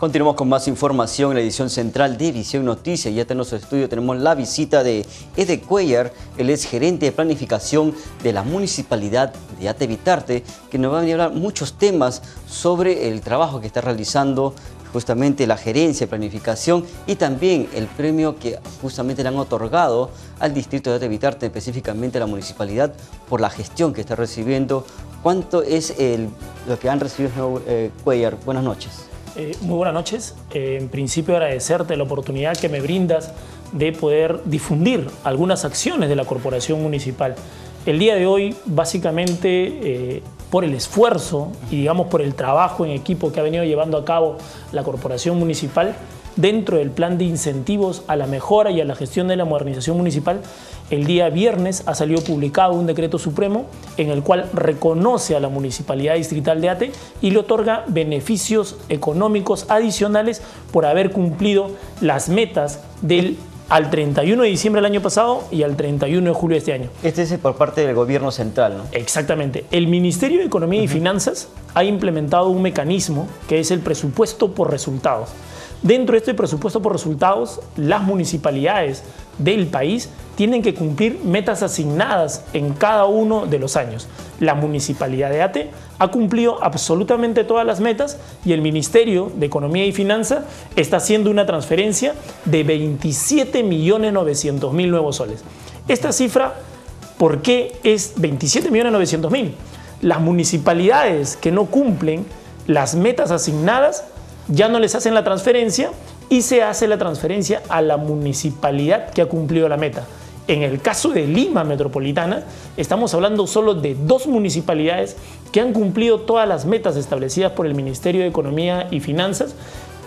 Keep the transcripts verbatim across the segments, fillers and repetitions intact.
Continuamos con más información en la edición central de Visión Noticias. Ya en nuestro estudio tenemos la visita de Ede Cuellar, el ex gerente de planificación de la Municipalidad de Ate Bitarte, que nos va a venir a hablar muchos temas sobre el trabajo que está realizando justamente la gerencia de planificación y también el premio que justamente le han otorgado al distrito de Ate Bitarte, específicamente a la municipalidad, por la gestión que está recibiendo. ¿Cuánto es el, lo que han recibido, eh, Cuellar? Buenas noches. Eh, muy buenas noches. Eh, en principio agradecerte la oportunidad que me brindas de poder difundir algunas acciones de la Corporación Municipal. El día de hoy, básicamente, eh, por el esfuerzo y digamos por el trabajo en equipo que ha venido llevando a cabo la Corporación Municipal, dentro del plan de incentivos a la mejora y a la gestión de la modernización municipal, el día viernes ha salido publicado un decreto supremo en el cual reconoce a la Municipalidad Distrital de Ate y le otorga beneficios económicos adicionales por haber cumplido las metas del al treinta y uno de diciembre del año pasado y al treinta y uno de julio de este año. Este es por parte del gobierno central, ¿no? Exactamente. El Ministerio de Economía y Finanzas ha implementado un mecanismo que es el presupuesto por resultados. Dentro de este presupuesto por resultados, las municipalidades del país tienen que cumplir metas asignadas en cada uno de los años. La Municipalidad de Ate ha cumplido absolutamente todas las metas y el Ministerio de Economía y Finanzas está haciendo una transferencia de veintisiete millones novecientos mil nuevos soles. Esta cifra, ¿por qué es veintisiete millones novecientos mil? Las municipalidades que no cumplen las metas asignadas ya no les hacen la transferencia y se hace la transferencia a la municipalidad que ha cumplido la meta. En el caso de Lima Metropolitana, estamos hablando solo de dos municipalidades que han cumplido todas las metas establecidas por el Ministerio de Economía y Finanzas,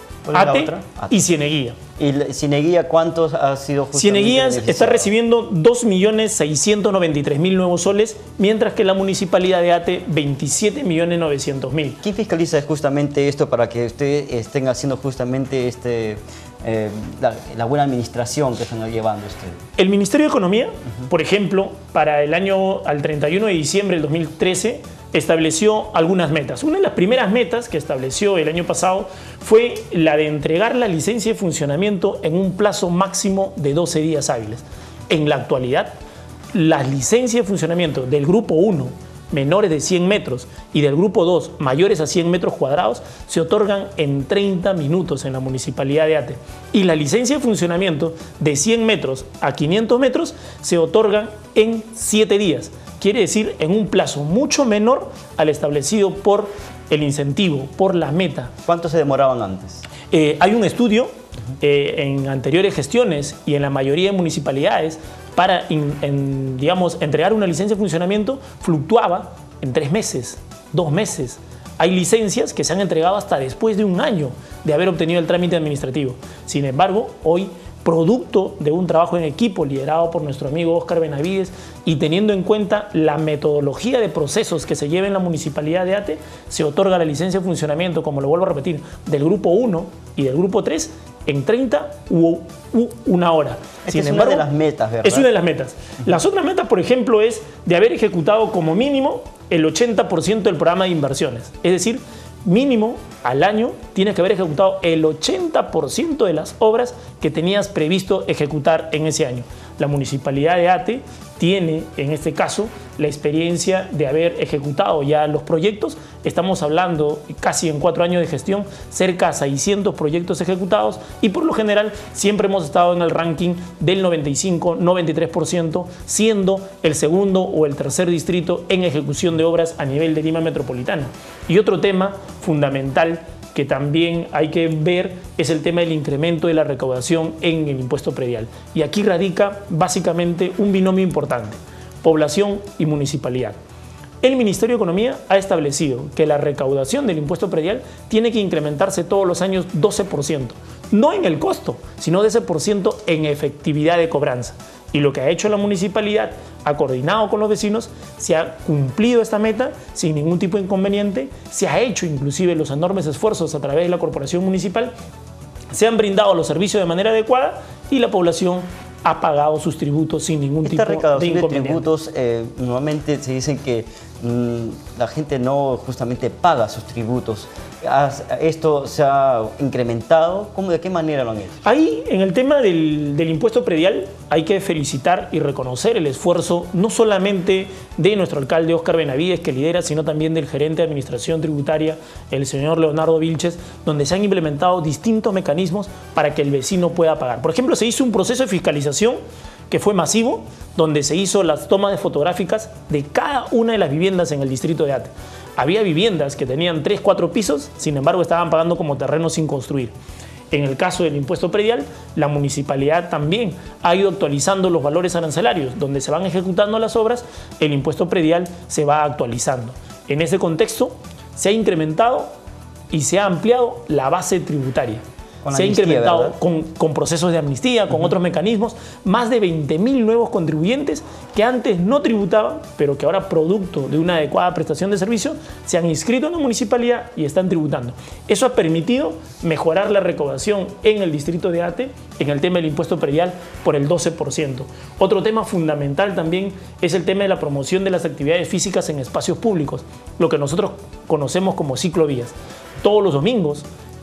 Ate y Cieneguía. ¿Y Cieneguía cuántos ha sido? Cieneguía está recibiendo dos millones seiscientos noventa y tres mil nuevos soles, mientras que la Municipalidad de Ate veintisiete millones novecientos mil. ¿Quién fiscaliza justamente esto para que ustedes estén haciendo justamente este, eh, la, la buena administración que están llevando ustedes? El Ministerio de Economía, uh-huh. por ejemplo, para el año al treinta y uno de diciembre del dos mil trece, estableció algunas metas. Una de las primeras metas que estableció el año pasado fue la de entregar la licencia de funcionamiento en un plazo máximo de doce días hábiles. En la actualidad, las licencias de funcionamiento del grupo uno, menores de cien metros, y del grupo dos, mayores a cien metros cuadrados, se otorgan en treinta minutos en la Municipalidad de Ate. Y la licencia de funcionamiento de cien metros a quinientos metros se otorgan en siete días. Quiere decir en un plazo mucho menor al establecido por el incentivo, por la meta. ¿Cuánto se demoraban antes? Eh, hay un estudio eh, en anteriores gestiones y en la mayoría de municipalidades para in, en, digamos, entregar una licencia de funcionamiento fluctuaba en tres meses, dos meses. Hay licencias que se han entregado hasta después de un año de haber obtenido el trámite administrativo. Sin embargo, hoy, producto de un trabajo en equipo liderado por nuestro amigo Óscar Benavides y teniendo en cuenta la metodología de procesos que se lleva en la Municipalidad de Ate, se otorga la licencia de funcionamiento, como lo vuelvo a repetir, del grupo uno y del grupo tres en treinta u, u una hora. Sin es embargo, una de las metas, ¿verdad? Es una de las metas. Uh-huh. Las otras metas, por ejemplo, es de haber ejecutado como mínimo el ochenta por ciento del programa de inversiones. Es decir, mínimo al año tienes que haber ejecutado el ochenta por ciento de las obras que tenías previsto ejecutar en ese año. La Municipalidad de Ate tiene, en este caso, la experiencia de haber ejecutado ya los proyectos. Estamos hablando casi en cuatro años de gestión, cerca de seiscientos proyectos ejecutados y por lo general siempre hemos estado en el ranking del noventa y cinco, noventa y tres por ciento, siendo el segundo o el tercer distrito en ejecución de obras a nivel de Lima Metropolitana. Y otro tema fundamental que también hay que ver es el tema del incremento de la recaudación en el impuesto predial. Y aquí radica básicamente un binomio importante, población y municipalidad. El Ministerio de Economía ha establecido que la recaudación del impuesto predial tiene que incrementarse todos los años doce por ciento, no en el costo, sino doce por ciento en efectividad de cobranza. Y lo que ha hecho la municipalidad, ha coordinado con los vecinos, se ha cumplido esta meta sin ningún tipo de inconveniente, se ha hecho inclusive los enormes esfuerzos a través de la corporación municipal, se han brindado los servicios de manera adecuada y la población ha pagado sus tributos sin ningún Esta tipo de inconveniente. Esta recaudación de tributos, eh, normalmente se dicen que mmm, la gente no justamente paga sus tributos. ¿Esto se ha incrementado? ¿Cómo, de qué manera lo han hecho? Ahí, en el tema del, del impuesto predial, hay que felicitar y reconocer el esfuerzo no solamente de nuestro alcalde Óscar Benavides, que lidera, sino también del gerente de administración tributaria, el señor Leonardo Vilches, donde se han implementado distintos mecanismos para que el vecino pueda pagar. Por ejemplo, se hizo un proceso de fiscalización que fue masivo, donde se hizo las tomas de fotográficas de cada una de las viviendas en el distrito de Ate. Había viviendas que tenían tres, cuatro pisos, sin embargo estaban pagando como terreno sin construir. En el caso del impuesto predial, la municipalidad también ha ido actualizando los valores arancelarios. Donde se van ejecutando las obras, el impuesto predial se va actualizando. En ese contexto, se ha incrementado y se ha ampliado la base tributaria. Se ha incrementado con, con procesos de amnistía, con uh-huh. otros mecanismos, más de veinte mil nuevos contribuyentes que antes no tributaban, pero que ahora, producto de una adecuada prestación de servicio, se han inscrito en la municipalidad y están tributando. Eso ha permitido mejorar la recaudación en el distrito de Ate, en el tema del impuesto predial, por el doce por ciento. Otro tema fundamental también es el tema de la promoción de las actividades físicas en espacios públicos, lo que nosotros conocemos como ciclovías. Todos los domingos,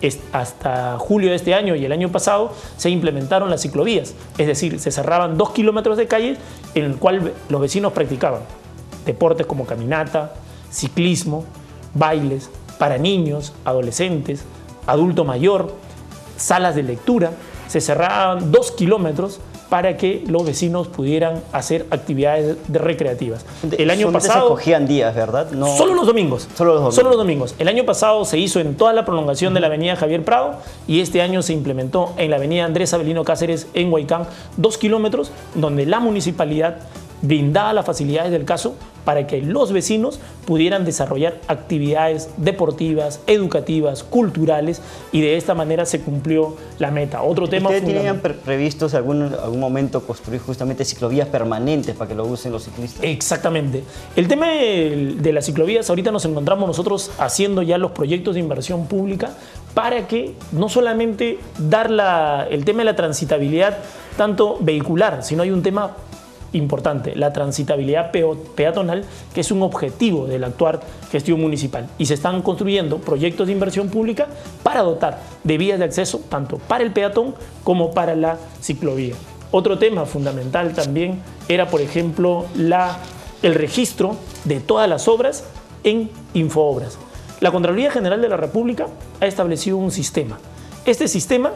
hasta julio de este año y el año pasado, se implementaron las ciclovías, es decir, se cerraban dos kilómetros de calles en el cual los vecinos practicaban deportes como caminata, ciclismo, bailes para niños, adolescentes, adulto mayor, salas de lectura. Se cerraban dos kilómetros para que los vecinos pudieran hacer actividades de recreativas. El año pasado... se cogían días, ¿verdad? No, solo los domingos. Solo los domingos. Solo los domingos. El año pasado se hizo en toda la prolongación uh-huh. de la avenida Javier Prado, y este año se implementó en la avenida Andrés Avelino Cáceres en Huaycán, dos kilómetros, donde la municipalidad brindaba las facilidades del caso para que los vecinos pudieran desarrollar actividades deportivas, educativas, culturales, y de esta manera se cumplió la meta. Otro tema ¿Ustedes tenían pre previstos en algún, algún momento construir justamente ciclovías permanentes para que lo usen los ciclistas? Exactamente. El tema de, de las ciclovías, ahorita nos encontramos nosotros haciendo ya los proyectos de inversión pública para que no solamente dar la, el tema de la transitabilidad tanto vehicular, sino hay un tema importante, la transitabilidad peatonal, que es un objetivo de la actual gestión municipal, y se están construyendo proyectos de inversión pública para dotar de vías de acceso tanto para el peatón como para la ciclovía. Otro tema fundamental también era, por ejemplo, la, el registro de todas las obras en Infoobras. La Contraloría General de la República ha establecido un sistema. Este sistema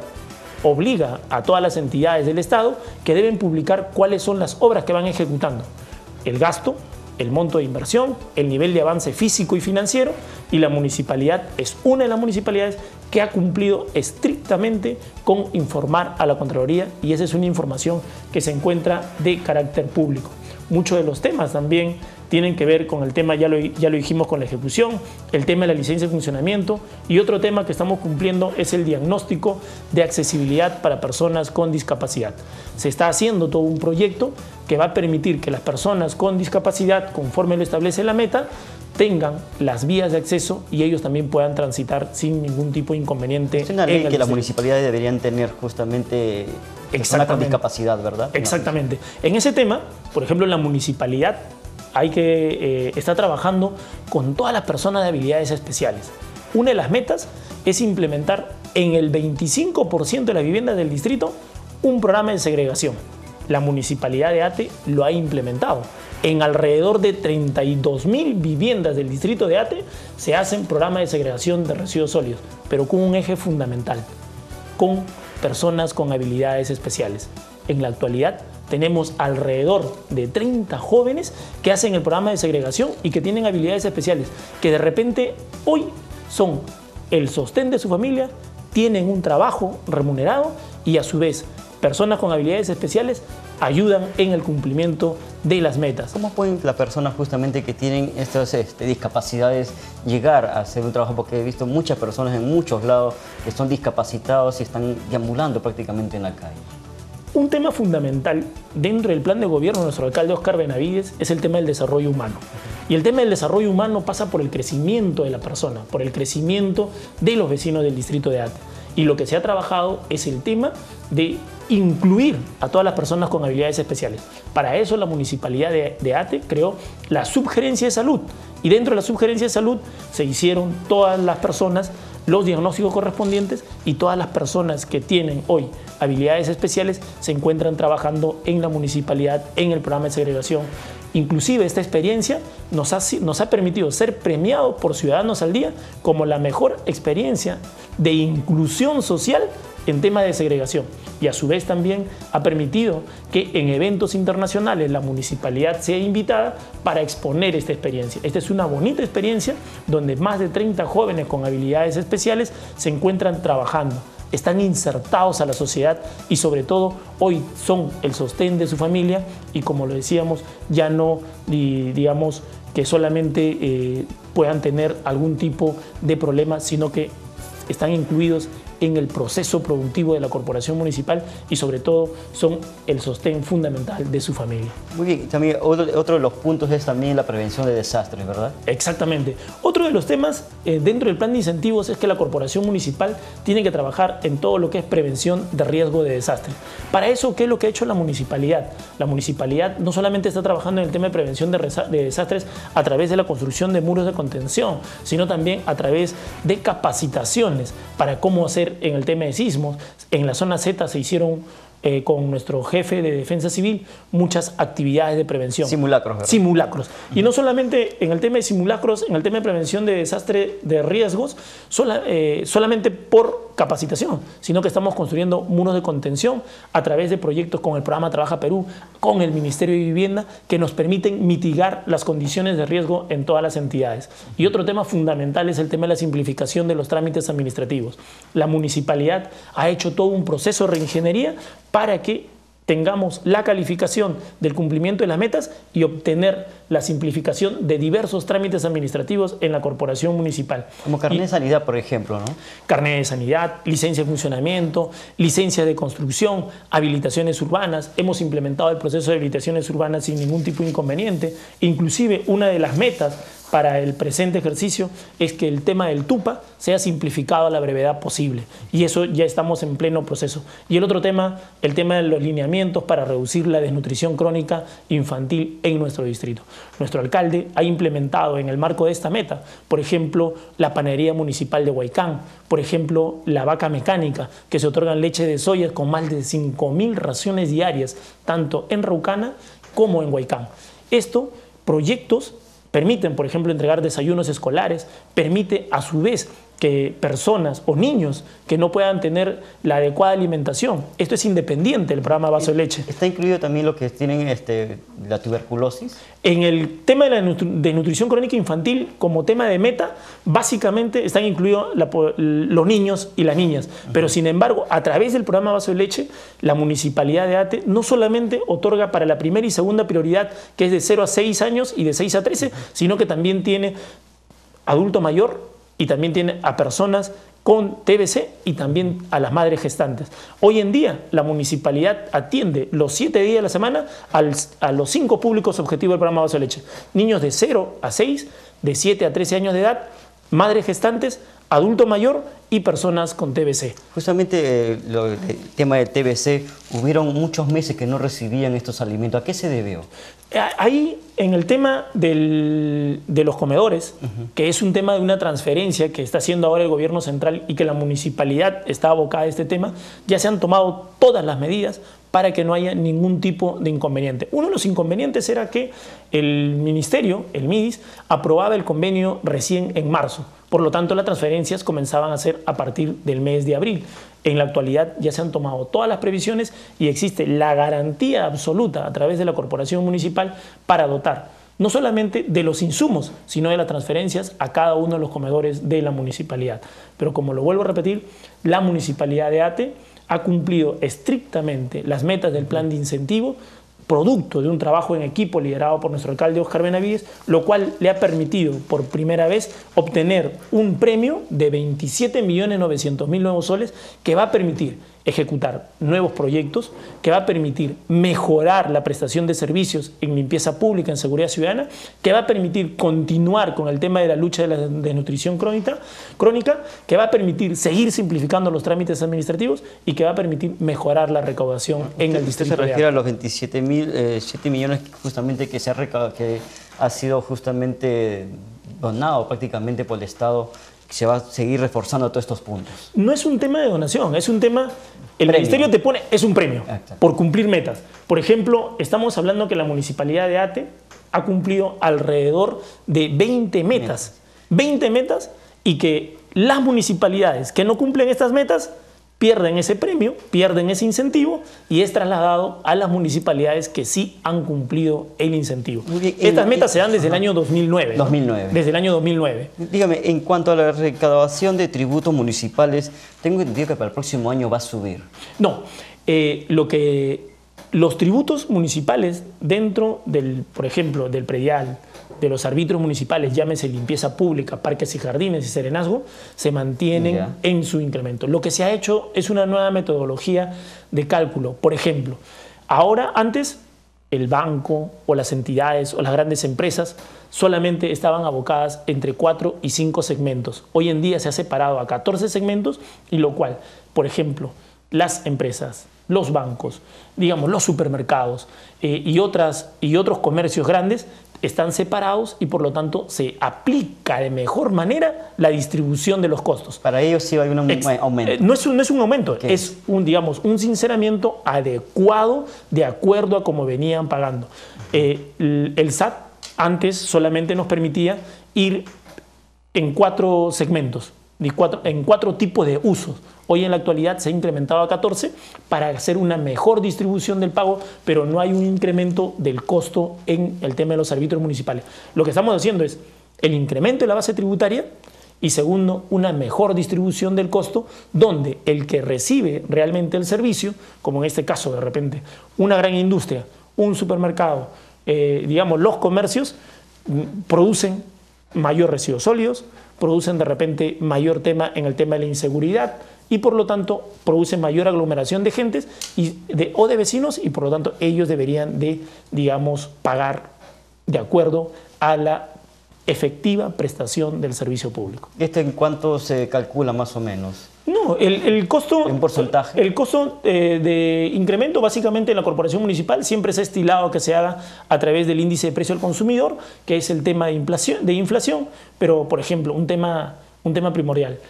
obliga a todas las entidades del Estado que deben publicar cuáles son las obras que van ejecutando, el gasto, el monto de inversión, el nivel de avance físico y financiero, y la municipalidad es una de las municipalidades que ha cumplido estrictamente con informar a la Contraloría, y esa es una información que se encuentra de carácter público. Muchos de los temas también tienen que ver con el tema, ya lo, ya lo dijimos, con la ejecución, el tema de la licencia de funcionamiento, y otro tema que estamos cumpliendo es el diagnóstico de accesibilidad para personas con discapacidad. Se está haciendo todo un proyecto que va a permitir que las personas con discapacidad, conforme lo establece la meta, tengan las vías de acceso y ellos también puedan transitar sin ningún tipo de inconveniente. Es una ley que las municipalidades deberían tener justamente personas con discapacidad, ¿verdad? Exactamente. No. En ese tema, por ejemplo, en la municipalidad hay que eh, está trabajando con todas las personas de habilidades especiales. Una de las metas es implementar en el veinticinco por ciento de las viviendas del distrito un programa de segregación. La municipalidad de Ate lo ha implementado. En alrededor de treinta y dos mil viviendas del distrito de Ate se hacen programas de segregación de residuos sólidos, pero con un eje fundamental, con personas con habilidades especiales. En la actualidad tenemos alrededor de treinta jóvenes que hacen el programa de segregación y que tienen habilidades especiales, que de repente hoy son el sostén de su familia, tienen un trabajo remunerado y a su vez personas con habilidades especiales ayudan en el cumplimiento de las metas. ¿Cómo pueden las personas justamente que tienen estas este, discapacidades llegar a hacer un trabajo? Porque he visto muchas personas en muchos lados que son discapacitados y están deambulando prácticamente en la calle. Un tema fundamental dentro del plan de gobierno de nuestro alcalde Óscar Benavides es el tema del desarrollo humano. Y el tema del desarrollo humano pasa por el crecimiento de la persona, por el crecimiento de los vecinos del distrito de Ate. Y lo que se ha trabajado es el tema de incluir a todas las personas con habilidades especiales. Para eso la Municipalidad de, de Ate creó la Subgerencia de Salud, y dentro de la Subgerencia de Salud se hicieron todas las personas los diagnósticos correspondientes, y todas las personas que tienen hoy habilidades especiales se encuentran trabajando en la municipalidad en el programa de segregación. Inclusive esta experiencia nos ha, nos ha permitido ser premiados por Ciudadanos al Día como la mejor experiencia de inclusión social en tema de segregación, y a su vez también ha permitido que en eventos internacionales la municipalidad sea invitada para exponer esta experiencia. Esta es una bonita experiencia donde más de treinta jóvenes con habilidades especiales se encuentran trabajando, están insertados a la sociedad y sobre todo hoy son el sostén de su familia, y como lo decíamos, ya no digamos que solamente eh, puedan tener algún tipo de problema, sino que están incluidos en el proceso productivo de la corporación municipal y sobre todo son el sostén fundamental de su familia. Muy bien, también otro, otro de los puntos es también la prevención de desastres, ¿verdad? Exactamente. Otro de los temas eh, dentro del plan de incentivos es que la corporación municipal tiene que trabajar en todo lo que es prevención de riesgo de desastre. Para eso, ¿qué es lo que ha hecho la municipalidad? La municipalidad no solamente está trabajando en el tema de prevención de, de desastres a través de la construcción de muros de contención, sino también a través de capacitaciones para cómo hacer en el tema de sismos. En la zona Z se hicieron eh, con nuestro jefe de defensa civil muchas actividades de prevención. Simulacros, ¿verdad? Simulacros. Uh-huh. Y no solamente en el tema de simulacros, en el tema de prevención de desastre de riesgos, sola, eh, solamente por capacitación, sino que estamos construyendo muros de contención a través de proyectos con el programa Trabaja Perú, con el Ministerio de Vivienda, que nos permiten mitigar las condiciones de riesgo en todas las entidades. Y otro tema fundamental es el tema de la simplificación de los trámites administrativos. La municipalidad ha hecho todo un proceso de reingeniería para que tengamos la calificación del cumplimiento de las metas y obtener la simplificación de diversos trámites administrativos en la corporación municipal. Como carnet de sanidad, por ejemplo, ¿no? Carnet de sanidad, licencia de funcionamiento, licencia de construcción, habilitaciones urbanas. Hemos implementado el proceso de habilitaciones urbanas sin ningún tipo de inconveniente. Inclusive una de las metas para el presente ejercicio es que el tema del TUPA sea simplificado a la brevedad posible, y eso ya estamos en pleno proceso. Y el otro tema, el tema de los lineamientos para reducir la desnutrición crónica infantil en nuestro distrito. Nuestro alcalde ha implementado en el marco de esta meta, por ejemplo, la panadería municipal de Huaycán, por ejemplo, la vaca mecánica, que se otorgan leche de soya con más de cinco mil raciones diarias, tanto en Raucana como en Huaycán. Esto, proyectos permiten, por ejemplo, entregar desayunos escolares, permite a su vez que personas o niños que no puedan tener la adecuada alimentación. Esto es independiente del programa Vaso de Leche. ¿Está incluido también lo que tienen este, la tuberculosis? En el tema de la desnutrición crónica infantil, como tema de meta, básicamente están incluidos la, los niños y las niñas. Uh-huh. Pero sin embargo, a través del programa Vaso de Leche, la municipalidad de Ate no solamente otorga para la primera y segunda prioridad, que es de cero a seis años y de seis a trece, uh-huh, sino que también tiene adulto mayor, y también tiene a personas con T B C y también a las madres gestantes. Hoy en día la municipalidad atiende los siete días de la semana al, a los cinco públicos objetivos del programa Vaso de Leche. Niños de cero a seis, de siete a trece años de edad, madres gestantes, adulto mayor y personas con T B C. Justamente eh, lo, el tema del T B C, hubieron muchos meses que no recibían estos alimentos. ¿A qué se debió? Ahí, en el tema del, de los comedores, uh-huh, que es un tema de una transferencia que está haciendo ahora el gobierno central y que la municipalidad está abocada a este tema, ya se han tomado todas las medidas para que no haya ningún tipo de inconveniente. Uno de los inconvenientes era que el ministerio, el M I D I S, aprobaba el convenio recién en marzo. Por lo tanto, las transferencias comenzaban a ser a partir del mes de abril. En la actualidad ya se han tomado todas las previsiones y existe la garantía absoluta a través de la corporación municipal para dotar no solamente de los insumos, sino de las transferencias a cada uno de los comedores de la municipalidad. Pero como lo vuelvo a repetir, la municipalidad de Ate ha cumplido estrictamente las metas del plan de incentivo, producto de un trabajo en equipo liderado por nuestro alcalde Oscar Benavides, lo cual le ha permitido por primera vez obtener un premio de veintisiete millones novecientos mil nuevos soles que va a permitir ejecutar nuevos proyectos que va a permitir mejorar la prestación de servicios en limpieza pública, en seguridad ciudadana, que va a permitir continuar con el tema de la lucha de la desnutrición crónica, crónica, que va a permitir seguir simplificando los trámites administrativos y que va a permitir mejorar la recaudación en el distrito. ¿Usted se refiere a los veintisiete mil, eh, siete millones justamente que se ha recaudado, que ha sido justamente donado prácticamente por el Estado? Se va a seguir reforzando todos estos puntos. No es un tema de donación, es un tema... El premio. Ministerio te pone, es un premio Exacto. por cumplir metas. Por ejemplo, estamos hablando que la Municipalidad de Ate ha cumplido alrededor de veinte metas. veinte metas y que las municipalidades que no cumplen estas metas pierden ese premio, pierden ese incentivo y es trasladado a las municipalidades que sí han cumplido el incentivo. Bien, Estas en, metas en, se dan desde ajá. el año dos mil nueve. dos mil nueve. ¿no? Desde el año dos mil nueve. Dígame, en cuanto a la recaudación de tributos municipales, tengo entendido que para el próximo año va a subir. No, eh, lo que los tributos municipales dentro del, por ejemplo, del predial, de los arbitrios municipales, llámese limpieza pública, parques y jardines y serenazgo, se mantienen yeah. en su incremento. Lo que se ha hecho es una nueva metodología de cálculo. Por ejemplo, ahora, antes, el banco o las entidades o las grandes empresas solamente estaban abocadas entre cuatro y cinco segmentos. Hoy en día se ha separado a catorce segmentos, y lo cual, por ejemplo, las empresas, los bancos, digamos, los supermercados eh, y, otras, y otros comercios grandes están separados y por lo tanto se aplica de mejor manera la distribución de los costos. Para ellos sí hay un Ex aumento. Eh, no, es un, no es un aumento, okay. es un, digamos, un sinceramiento adecuado de acuerdo a cómo venían pagando. Eh, el, el S A T antes solamente nos permitía ir en cuatro segmentos, de cuatro, en cuatro tipos de usos. Hoy en la actualidad se ha incrementado a catorce para hacer una mejor distribución del pago, pero no hay un incremento del costo en el tema de los arbitrios municipales. Lo que estamos haciendo es el incremento de la base tributaria y segundo, una mejor distribución del costo, donde el que recibe realmente el servicio, como en este caso de repente una gran industria, un supermercado, eh, digamos los comercios, producen mayor residuos sólidos, producen de repente mayor tema en el tema de la inseguridad y por lo tanto producen mayor aglomeración de gentes y de, o de vecinos y por lo tanto ellos deberían de, digamos, pagar de acuerdo a la efectiva prestación del servicio público. ¿Esto en cuánto se calcula más o menos? No, el, el costo... ¿Un porcentaje? El costo eh, de incremento básicamente en la corporación municipal siempre se ha estilado que se haga a través del índice de precio al consumidor, que es el tema de inflación, de inflación pero por ejemplo, un tema, un tema primordial.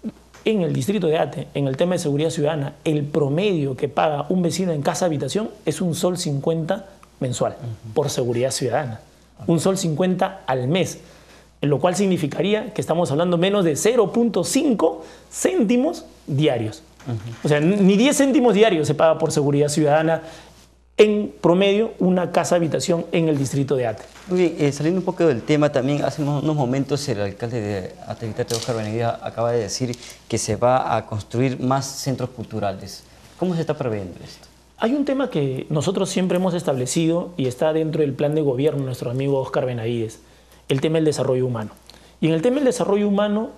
En el distrito de Ate, en el tema de seguridad ciudadana, el promedio que paga un vecino en casa habitación es un sol cincuenta mensual uh-huh. por seguridad ciudadana. Okay. Un sol cincuenta al mes. Lo cual significaría que estamos hablando menos de cero punto cinco céntimos diarios. Uh-huh. O sea, ni diez céntimos diarios se paga por seguridad ciudadana en promedio una casa habitación en el distrito de Ate. Muy bien, eh, saliendo un poco del tema también, hace unos momentos el alcalde de Ate, Óscar Benavides, acaba de decir que se va a construir más centros culturales. ¿Cómo se está previendo esto? Hay un tema que nosotros siempre hemos establecido y está dentro del plan de gobierno de nuestro amigo Óscar Benavides, el tema del desarrollo humano. Y en el tema del desarrollo humano,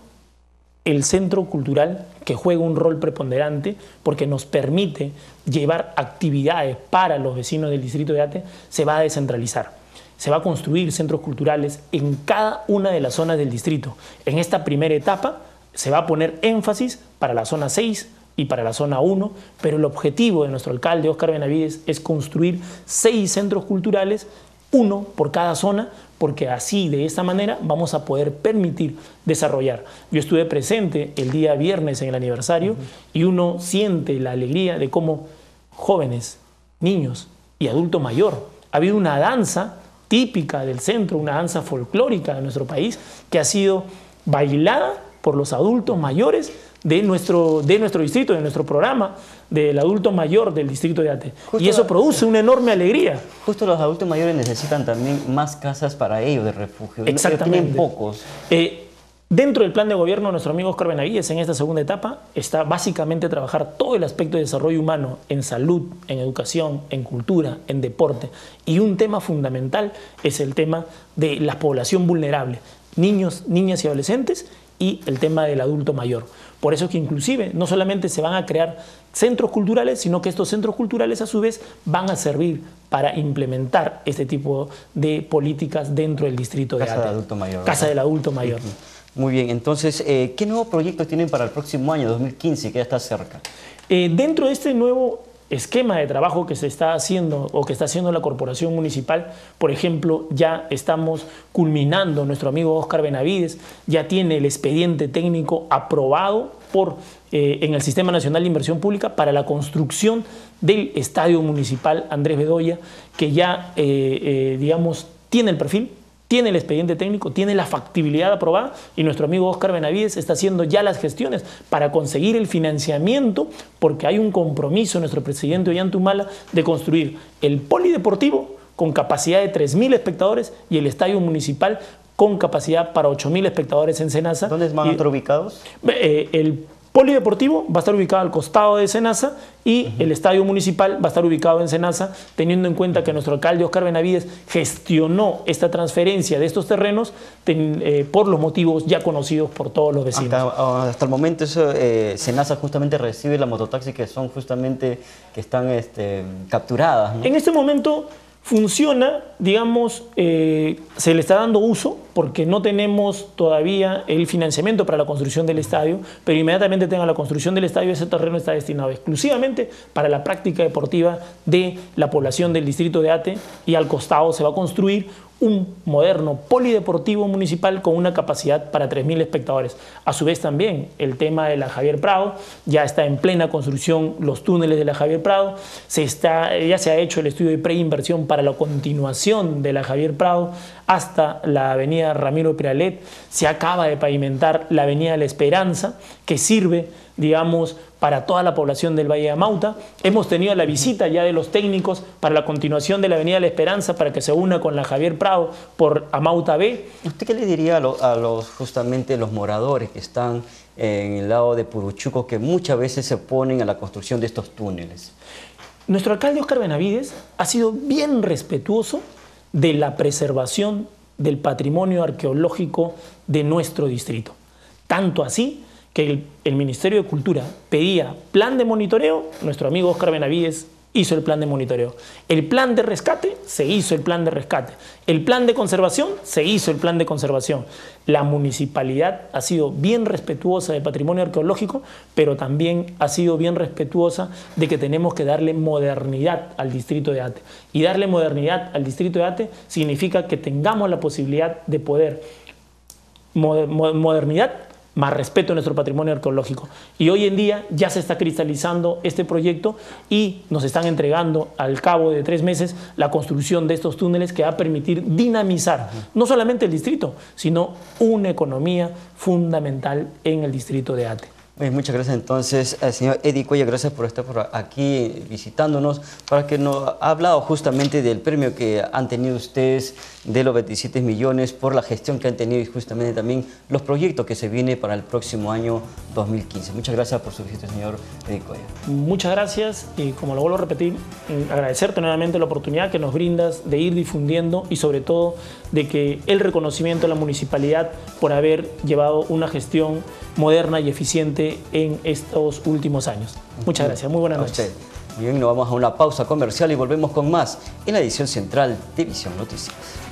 el centro cultural, que juega un rol preponderante porque nos permite llevar actividades para los vecinos del distrito de Ate, se va a descentralizar. Se va a construir centros culturales en cada una de las zonas del distrito. En esta primera etapa se va a poner énfasis para la zona seis y para la zona uno, pero el objetivo de nuestro alcalde Óscar Benavides es construir seis centros culturales, uno por cada zona, porque así, de esta manera, vamos a poder permitir desarrollar. Yo estuve presente el día viernes en el aniversario uh-huh. y uno siente la alegría de cómo jóvenes, niños y adulto mayor, ha habido una danza típica del centro, una danza folclórica de nuestro país, que ha sido bailada por los adultos mayores de nuestro, de nuestro distrito, de nuestro programa, del adulto mayor del distrito de Ate. Justo y eso produce una enorme alegría. Justo los adultos mayores necesitan también más casas para ellos de refugio. Exactamente. Tienen pocos. Eh, dentro del plan de gobierno, nuestro amigo Óscar Benavides, en esta segunda etapa, está básicamente trabajar todo el aspecto de desarrollo humano en salud, en educación, en cultura, en deporte. Y un tema fundamental es el tema de la población vulnerable, niños, niñas y adolescentes, y el tema del adulto mayor. Por eso es que inclusive no solamente se van a crear centros culturales, sino que estos centros culturales a su vez van a servir para implementar este tipo de políticas dentro del distrito de Ate. Casa del adulto mayor. Casa del adulto mayor. Muy bien, entonces, eh, ¿qué nuevos proyectos tienen para el próximo año, dos mil quince, que ya está cerca? Eh, dentro de este nuevo esquema de trabajo que se está haciendo o que está haciendo la Corporación Municipal, por ejemplo, ya estamos culminando, nuestro amigo Óscar Benavides ya tiene el expediente técnico aprobado por, eh, en el Sistema Nacional de Inversión Pública para la construcción del Estadio Municipal Andrés Bedoya, que ya, eh, eh, digamos, tiene el perfil, tiene el expediente técnico, tiene la factibilidad aprobada y nuestro amigo Óscar Benavides está haciendo ya las gestiones para conseguir el financiamiento, porque hay un compromiso de nuestro presidente Ollanta Humala de construir el polideportivo con capacidad de tres mil espectadores y el estadio municipal con capacidad para ocho mil espectadores en Senasa. ¿Dónde van a estar ubicados? Eh, el polideportivo va a estar ubicado al costado de Senasa y uh-huh. el estadio municipal va a estar ubicado en Senasa, teniendo en cuenta que nuestro alcalde Óscar Benavides gestionó esta transferencia de estos terrenos ten, eh, por los motivos ya conocidos por todos los vecinos. Hasta, hasta el momento eso, eh, Senasa justamente recibe las mototaxis que son justamente, que están este, capturadas, ¿no? En este momento funciona, digamos, eh, se le está dando uso porque no tenemos todavía el financiamiento para la construcción del estadio, pero inmediatamente tenga la construcción del estadio, ese terreno está destinado exclusivamente para la práctica deportiva de la población del distrito de Ate y al costado se va a construir un moderno polideportivo municipal con una capacidad para tres mil espectadores. A su vez también el tema de la Javier Prado, ya está en plena construcción los túneles de la Javier Prado, se está, ya se ha hecho el estudio de preinversión para la continuación de la Javier Prado hasta la avenida Ramiro Piralet, se acaba de pavimentar la avenida La Esperanza, que sirve, digamos, para toda la población del Valle de Amauta. Hemos tenido la visita ya de los técnicos para la continuación de la avenida La Esperanza para que se una con la Javier Prado por Amauta B. ¿Usted qué le diría a, lo, a los justamente los moradores que están en el lado de Puruchuco, que muchas veces se oponen a la construcción de estos túneles? Nuestro alcalde Óscar Benavides ha sido bien respetuoso de la preservación del patrimonio arqueológico de nuestro distrito. Tanto así que el, el Ministerio de Cultura pedía plan de monitoreo, nuestro amigo Óscar Benavides hizo el plan de monitoreo. El plan de rescate, se hizo el plan de rescate. El plan de conservación, se hizo el plan de conservación. La municipalidad ha sido bien respetuosa del patrimonio arqueológico, pero también ha sido bien respetuosa de que tenemos que darle modernidad al distrito de Ate. Y darle modernidad al distrito de Ate significa que tengamos la posibilidad de poder moder, modernidad más respeto a nuestro patrimonio arqueológico. Y hoy en día ya se está cristalizando este proyecto y nos están entregando al cabo de tres meses la construcción de estos túneles que va a permitir dinamizar no solamente el distrito, sino una economía fundamental en el distrito de Ate. Bien, muchas gracias entonces al señor Eddie Cuellar, gracias por estar por aquí visitándonos, para que nos ha hablado justamente del premio que han tenido ustedes de los veintisiete millones por la gestión que han tenido y justamente también los proyectos que se vienen para el próximo año dos mil quince. Muchas gracias por su visita, señor Eddie Cuellar. Muchas gracias y como lo vuelvo a repetir, agradecerte nuevamente la oportunidad que nos brindas de ir difundiendo y sobre todo de que el reconocimiento a la municipalidad por haber llevado una gestión moderna y eficiente en estos últimos años. Muchas gracias, muy buenas noches. Bien, nos vamos a una pausa comercial y volvemos con más en la edición central de Visión Noticias.